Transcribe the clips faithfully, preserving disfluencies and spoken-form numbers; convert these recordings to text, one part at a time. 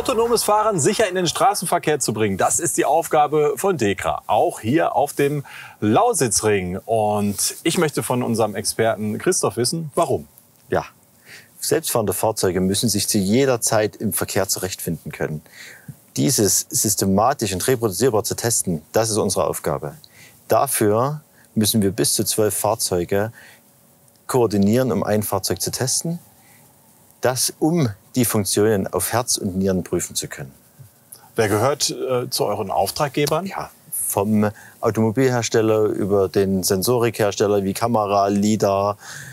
Autonomes Fahren sicher in den Straßenverkehr zu bringen, das ist die Aufgabe von DEKRA, auch hier auf dem Lausitzring. Und ich möchte von unserem Experten Christoph wissen, warum? Ja, selbstfahrende Fahrzeuge müssen sich zu jeder Zeit im Verkehr zurechtfinden können. Dieses systematisch und reproduzierbar zu testen, das ist unsere Aufgabe. Dafür müssen wir bis zu zwölf Fahrzeuge koordinieren, um ein Fahrzeug zu testen. Das, um die Funktionen auf Herz und Nieren prüfen zu können. Wer gehört äh, zu euren Auftraggebern? Ja, vom Automobilhersteller über den Sensorikhersteller wie Kamera, LiDAR,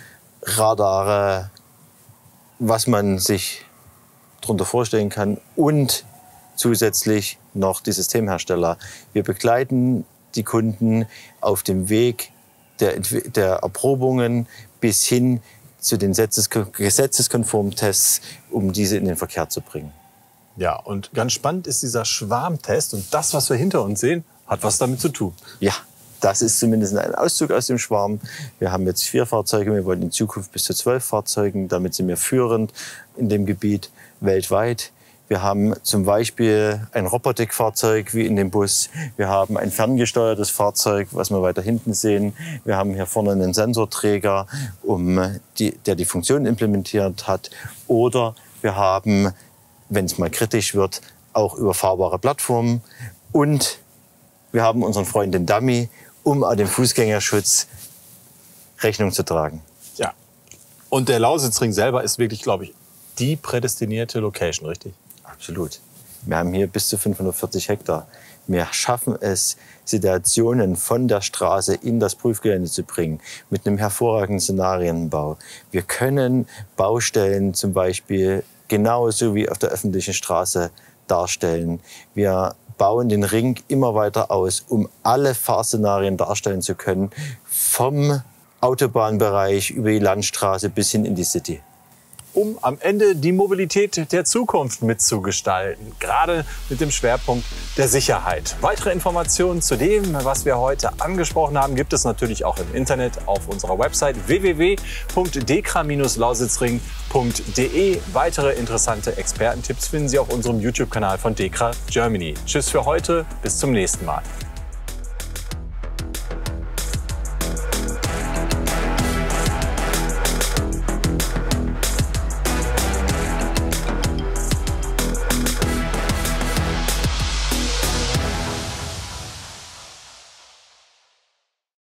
Radare, was man sich darunter vorstellen kann, und zusätzlich noch die Systemhersteller. Wir begleiten die Kunden auf dem Weg der, der Erprobungen bis hin zu den gesetzeskonformen Tests, um diese in den Verkehr zu bringen. Ja, und ganz spannend ist dieser Schwarmtest. Und das, was wir hinter uns sehen, hat was damit zu tun. Ja, das ist zumindest ein Auszug aus dem Schwarm. Wir haben jetzt vier Fahrzeuge, wir wollen in Zukunft bis zu zwölf Fahrzeugen. Damit sind wir führend in dem Gebiet weltweit. Wir haben zum Beispiel ein Robotikfahrzeug wie in dem Bus. Wir haben ein ferngesteuertes Fahrzeug, was wir weiter hinten sehen. Wir haben hier vorne einen Sensorträger, um die, der die Funktion implementiert hat. Oder wir haben, wenn es mal kritisch wird, auch überfahrbare Plattformen. Und wir haben unseren Freund den Dummy, um an dem Fußgängerschutz Rechnung zu tragen. Ja. Und der Lausitzring selber ist wirklich, glaube ich, die prädestinierte Location, richtig? Absolut. Wir haben hier bis zu fünfhundertvierzig Hektar. Wir schaffen es, Situationen von der Straße in das Prüfgelände zu bringen, mit einem hervorragenden Szenarienbau. Wir können Baustellen zum Beispiel genauso wie auf der öffentlichen Straße darstellen. Wir bauen den Ring immer weiter aus, um alle Fahrszenarien darstellen zu können, vom Autobahnbereich über die Landstraße bis hin in die City. Um am Ende die Mobilität der Zukunft mitzugestalten, gerade mit dem Schwerpunkt der Sicherheit. Weitere Informationen zu dem, was wir heute angesprochen haben, gibt es natürlich auch im Internet auf unserer Website w w w punkt dekra lausitzring punkt de. Weitere interessante Expertentipps finden Sie auf unserem YouTube-Kanal von DEKRA Germany. Tschüss für heute, bis zum nächsten Mal.